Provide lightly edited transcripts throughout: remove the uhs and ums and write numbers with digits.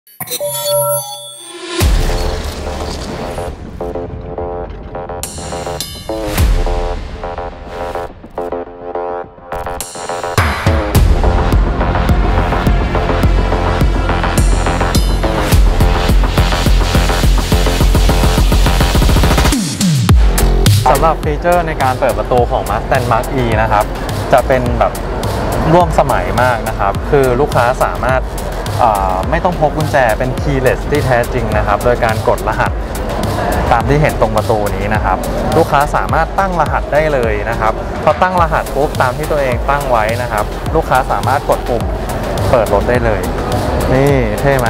สำหรับฟีเจอร์ในการเปิดประตูของ Mustang Mach-E นะครับจะเป็นแบบร่วมสมัยมากนะครับคือลูกค้าสามารถไม่ต้องพกกุญแจเป็น keyless ที่แท้จริงนะครับโดยการกดรหัสตามที่เห็นตรงประตูนี้นะครับลูกค้าสามารถตั้งรหัสได้เลยนะครับพอตั้งรหัสปุ๊บตามที่ตัวเองตั้งไว้นะครับลูกค้าสามารถกดปุ่มเปิดรถได้เลยนี่เท่ไหม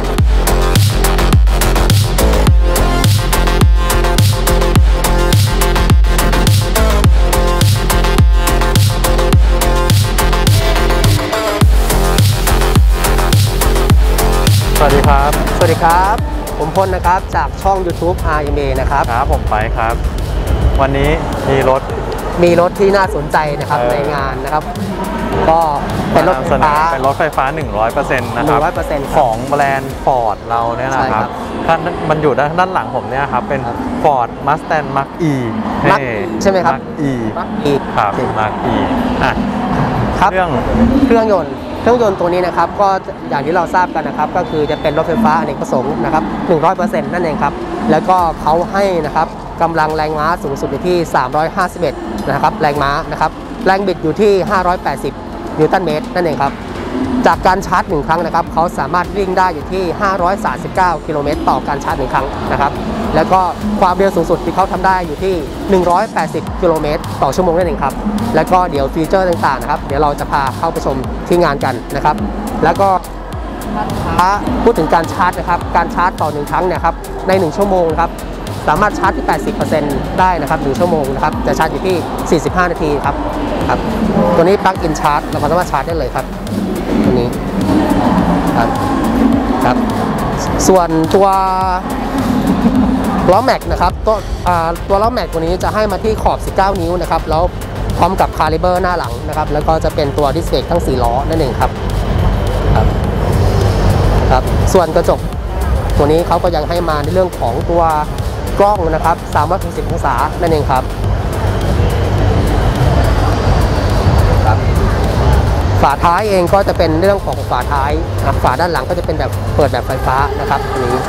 สวัสดีครับสวัสดีครับผมพลนะครับจากช่อง YouTube RMA นะครับครับผมไปครับวันนี้มีรถที่น่าสนใจนะครับในงานนะครับก็เป็นรถไฟฟ้า 100% นะครับของแบรนด์ Ford เราเนี่ยนะครับท่านมันอยู่ด้านหลังผมเนี่ยครับเป็น Ford Mustang Mach-E ใช่ไหมครับ Mach-E ครับ Mach-E ครับเครื่องยนต์ตัวนี้นะครับก็อย่างที่เราทราบกันนะครับก็คือจะเป็นรถไฟฟ้าอเนกประสงค์นะครับ 100% นั่นเองครับแล้วก็เขาให้นะครับกำลังแรงม้าสูงสุดอยู่ที่351นะครับแรงม้านะครับแรงบิดอยู่ที่580นิวตันเมตรนั่นเองครับจากการชาร์จ1ครั้งนะครับเขาสามารถวิ่งได้อยู่ที่539กิโลเมตรต่อการชาร์จ1ครั้งนะครับแล้วก็ความเร็วสูงสุดที่เขาทำได้อยู่ที่180กิโลเมตรต่อชั่วโมงนั่นเองครับแล้วก็เดี๋ยวฟีเจอร์ต่างๆนะครับเดี๋ยวเราจะพาเข้าไปชมที่งานกันนะครับแล้วก็พูดถึงการชาร์จนะครับการชาร์จต่อ1ครั้งเนี่ยครับใน1ชั่วโมงครับสามารถชาร์จที่ 80% ได้นะครับ1ชั่วโมงนะครับจะชาร์จอยู่ที่45นาทีครับตัวนี้ปลั๊กอินชาร์จเราสามารถชาร์จได้เลยครับตัวนี้ครับส่วนตัวล้อแม็กนะครับตัวล้อแม็กตัวนี้จะให้มาที่ขอบ19นิ้วนะครับแล้วพร้อมกับคาลิเบอร์หน้าหลังนะครับแล้วก็จะเป็นตัวดิสเบรกทั้ง4ล้อนั่นเองครับส่วนกระจกตัวนี้เขาก็ยังให้มาในเรื่องของตัวกล้องนะครับ360องศานั่นเองครับฝาท้ายเองก็จะเป็นเรื่องของฝาท้ายฝาด้านหลังก็จะเป็นแบบเปิดแบบไฟฟ้านะครับ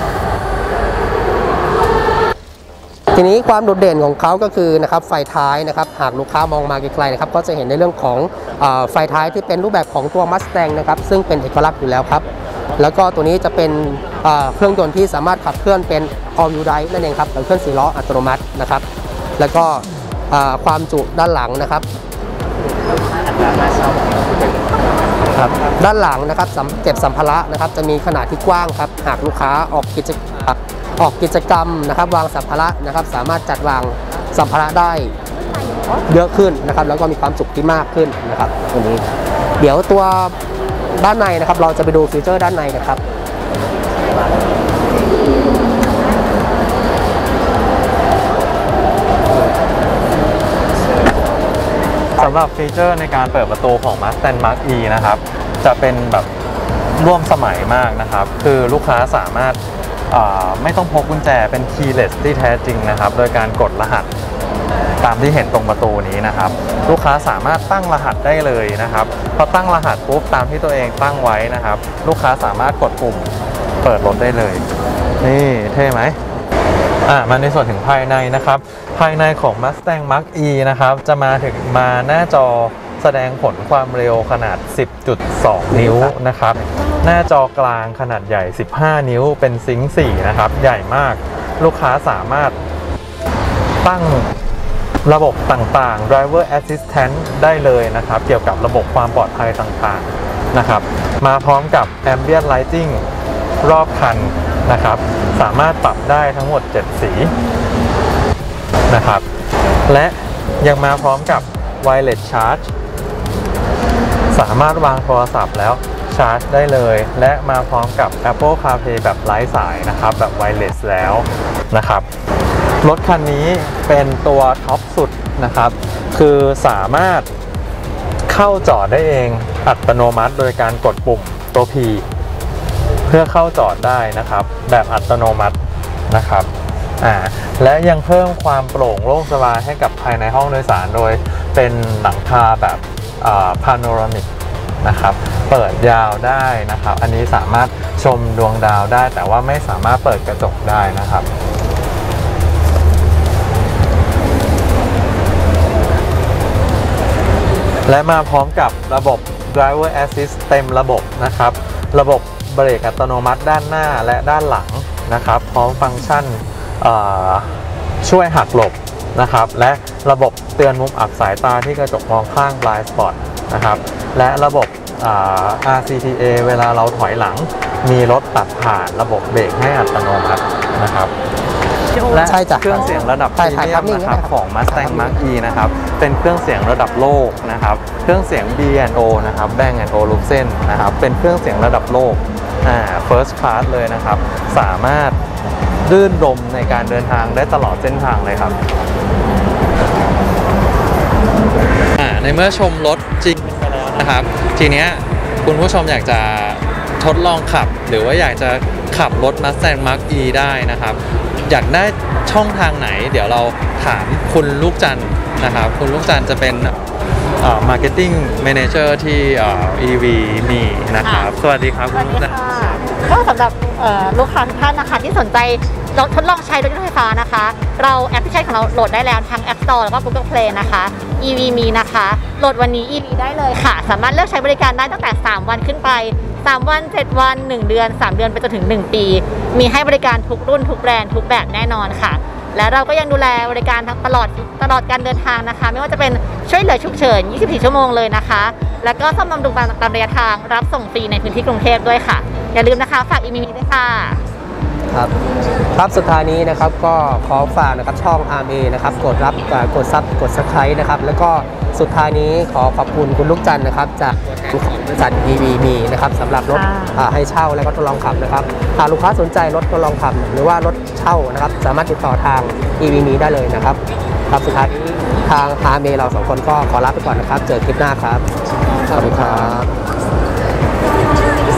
ทีนี้ความโดดเด่นของเขาก็คือนะครับไฟท้ายนะครับหากลูกค้ามองมาไกลๆนะครับก็จะเห็นในเรื่องของไฟท้ายที่เป็นรูปแบบของตัว Mustang นะครับซึ่งเป็นเอกลักษณ์อยู่แล้วครับแล้วก็ตัวนี้จะเป็นเครื่องยนต์ที่สามารถขับเคลื่อนเป็น All Wheel Drive นั่นเองครับเครื่อง4ล้ออัตโนมัตินะครับแล้วก็ความจุด้านหลังนะครับด้านหลังนะครับเก็บสัมภาระนะครับจะมีขนาดที่กว้างครับหากลูกค้าออกกิจกรรมนะครับวางสัมภาระนะครับสามารถจัดวางสัมภาระได้เยอะขึ้นนะครับแล้วก็มีความจุที่มากขึ้นนะครับตรงนี้เดี๋ยวตัวด้านในนะครับเราจะไปดูฟีเจอร์ด้านในกันครับสำหรับฟีเจอร์ในการเปิดประตูของ Mustang Mach-E นะครับจะเป็นแบบร่วมสมัยมากนะครับคือลูกค้าสามารถไม่ต้องพกกุญแจเป็น keyless ที่แท้จริงนะครับโดยการกดรหัสตามที่เห็นตรงประตูนี้นะครับลูกค้าสามารถตั้งรหัสได้เลยนะครับพอตั้งรหัสปุ๊บตามที่ตัวเองตั้งไว้นะครับลูกค้าสามารถกดปุ่มเปิดรถได้เลยนี่เท่ไหมมาในส่วนถึงภายในนะครับภายในของ Mustang Mach-E นะครับจะมาหน้าจอแสดงผลความเร็วขนาด 10.2 นิ้วนะครับหน้าจอกลางขนาดใหญ่15นิ้วเป็นซิงค์4นะครับใหญ่มากลูกค้าสามารถตั้งระบบต่างๆ Driver Assistant ได้เลยนะครับเกี่ยวกับระบบความปลอดภัยต่างๆนะครับมาพร้อมกับ Ambient Lighting รอบคันนะครับสามารถปรับได้ทั้งหมด7สีนะครับและยังมาพร้อมกับ Wireless Charge สามารถวางโทรศัพท์แล้วชาร์จได้เลยและมาพร้อมกับ Apple CarPlay แบบไร้สายนะครับแบบ Wireless แล้วนะครับรถคันนี้เป็นตัวท็อปสุดนะครับคือสามารถเข้าจอดได้เองอัตโนมัติโดยการกดปุ่มตัว P เพื่อเข้าจอดได้นะครับแบบอัตโนมัตินะครับและยังเพิ่มความโปร่งโล่งสบายให้กับภายในห้องโดยสารโดยเป็นหลังคาแบบพาโนรามิกนะครับเปิดยาวได้นะครับอันนี้สามารถชมดวงดาวได้แต่ว่าไม่สามารถเปิดกระจกได้นะครับและมาพร้อมกับระบบ Driver Assist เต็มระบบนะครับระบบเบรกอัตโนมัติด้านหน้าและด้านหลังนะครับพร้อมฟังก์ชันช่วยหักหลบนะครับและระบบเตือนมุมอับสายตาที่กระจกมองข้าง Blind Spot นะครับและระบบRCTA เวลาเราถอยหลังมีรถตัดผ่านระบบเบรกให้อัตโนมัตินะครับและเครื่องเสียงระดับพรีเมียมนะครับของ Mustang Mach-E นะครับเป็นเครื่องเสียงระดับโลกนะครับเครื่องเสียง B&O นะครับ Bang & Olufsen นะครับเป็นเครื่องเสียงระดับโลกFirst Class เลยนะครับสามารถรื่นรมในการเดินทางได้ตลอดเส้นทางเลยครับในเมื่อชมรถจริงไปแล้วนะครับทีเนี้ยคุณผู้ชมอยากจะทดลองขับหรือว่าอยากจะขับรถ Mustang Mach-E ได้นะครับอยากได้ช่องทางไหนเดี๋ยวเราถามคุณลูกจันทร์นะครับคุณลูกจันทร์จะเป็นMarketing Manager ที่ EV มีนะครับสวัสดีครับคุณลูกจันทร์ก็สำหรับลูกค้าทุกท่านนะคะที่สนใจทดลองใช้รถยนต์ไฟฟ้านะคะเราแอปพลิเคชันของเราโหลดได้แล้วทั้ง App Store แล้วก็ Google Play นะคะ EV มีนะคะโหลดวันนี้ EV ได้เลยค่ะสามารถเลือกใช้บริการได้ตั้งแต่3วันขึ้นไป3วัน7วัน1เดือน3เดือนไปจนถึง1ปีมีให้บริการทุกรุ่นทุกแบรนด์ทุกแบบแน่นอนค่ะและเราก็ยังดูแลบริการทั้งตลอดการเดินทางนะคะไม่ว่าจะเป็นช่วยเหลือฉุกเฉิน24ชั่วโมงเลยนะคะแล้วก็ซ่อมบำรุงตามระยะทางรับส่งฟรีในพื้นที่กรุงเทพด้วยค่ะอย่าลืมนะคะฝากอีมีด้วยค่ะครับสุดท้ายนี้นะครับก็ขอฝากนะครับช่อง RMA นะครับกดซับสไครต์นะครับแล้วก็สุดท้ายนี้ขอขอบคุณคุณลูกจันทร์นะครับจากบริษัท EVB นะครับสำหรับรถให้เช่าและก็ทดลองขับนะครับหากลูกค้าสนใจรถทดลองขับหรือว่ารถเช่านะครับสามารถติดต่อทาง EVB ได้เลยนะครับครับสุดท้ายนี้ทาง RMA เรา2คนก็ขอลาไปก่อนนะครับเจอคลิปหน้าครับสวัสดีครับ